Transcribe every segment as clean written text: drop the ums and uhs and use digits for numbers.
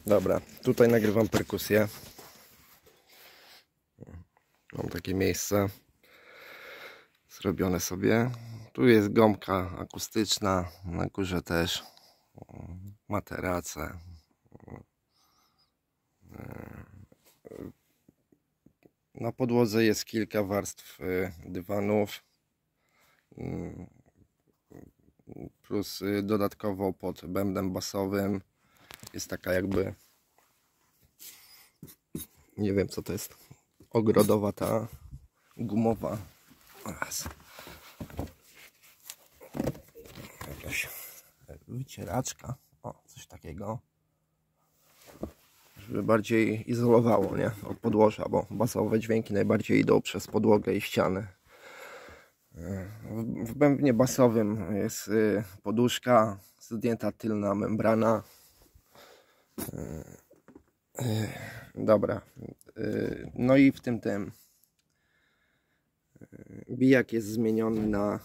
Dobra, tutaj nagrywam perkusję. Mam takie miejsce zrobione sobie. Tu jest gąbka akustyczna, na górze też materace. Na podłodze jest kilka warstw dywanów. Plus dodatkowo pod bębnem basowym jest taka jakby, nie wiem co to jest, ogrodowa ta gumowa jakaś wycieraczka, o coś takiego, żeby bardziej izolowało, nie, od podłoża, bo basowe dźwięki najbardziej idą przez podłogę i ściany. W bębnie basowym jest poduszka, zdjęta tylna membrana. Dobra, no i w tym bijak jest zmieniony na,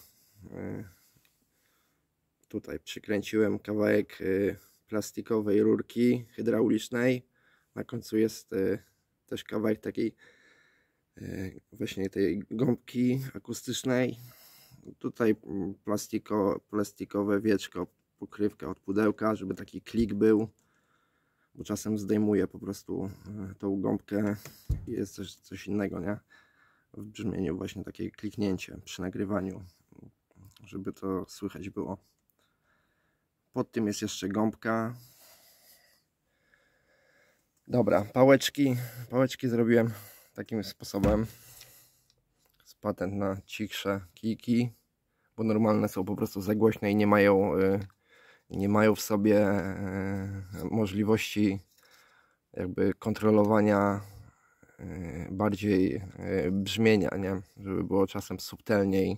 tutaj przykręciłem kawałek plastikowej rurki hydraulicznej, na końcu jest też kawałek takiej właśnie tej gąbki akustycznej. Tutaj plastikowe wieczko, pokrywka od pudełka, żeby taki klik był, bo czasem zdejmuję po prostu tą gąbkę i jest coś innego, nie? W brzmieniu właśnie takie kliknięcie przy nagrywaniu, żeby to słychać było. Pod tym jest jeszcze gąbka. Dobra, pałeczki zrobiłem takim sposobem. Jest patent na cichsze kijki, bo normalne są po prostu za głośne i nie mają w sobie możliwości jakby kontrolowania bardziej brzmienia, nie? Żeby było czasem subtelniej.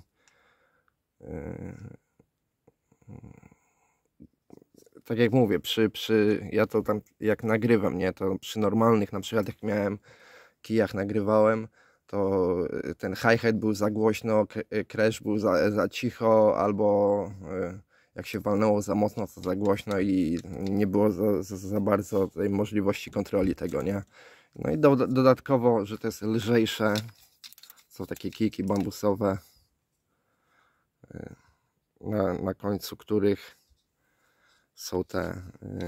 Tak jak mówię, ja to tam jak nagrywam, nie, to przy normalnych, na przykład jak miałem kijach, nagrywałem, to ten hi-hat był za głośno, crash był za cicho, albo jak się walnęło za mocno, to za głośno i nie było za bardzo tej możliwości kontroli tego, nie. No i dodatkowo, że to jest lżejsze, są takie kijki bambusowe, na końcu których są te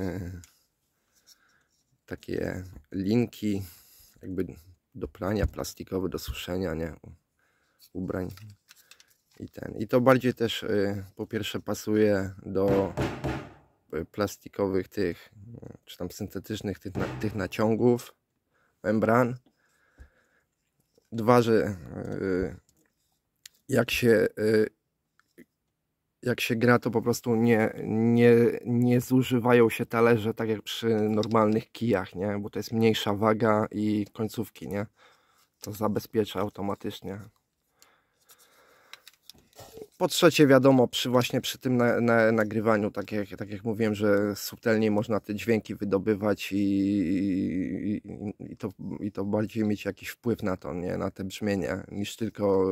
takie linki jakby do prania, plastikowe do suszenia, nie, ubrań i to bardziej też po pierwsze pasuje do plastikowych tych, czy tam syntetycznych tych naciągów membran. Dwa, że jak się gra, to po prostu nie zużywają się talerze tak jak przy normalnych kijach, nie? Bo to jest mniejsza waga i końcówki, nie? To zabezpiecza automatycznie. Po trzecie, wiadomo, właśnie przy tym nagrywaniu, tak jak mówiłem, że subtelniej można te dźwięki wydobywać i to bardziej mieć jakiś wpływ na to, nie? Na te brzmienie, niż tylko...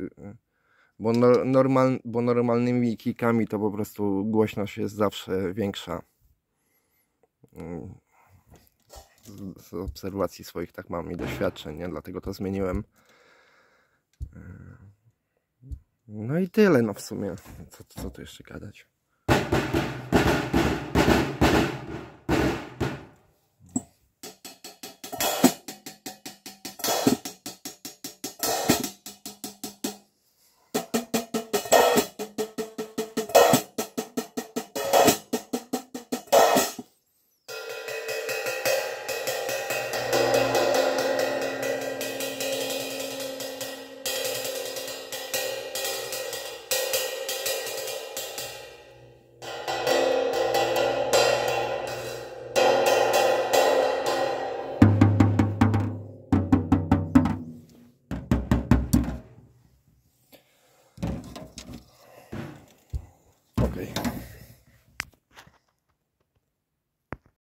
Bo normalnymi kijkami to po prostu głośność jest zawsze większa. Z obserwacji swoich tak mam i doświadczeń, nie? Dlatego to zmieniłem. No i tyle, no w sumie. Co tu jeszcze gadać?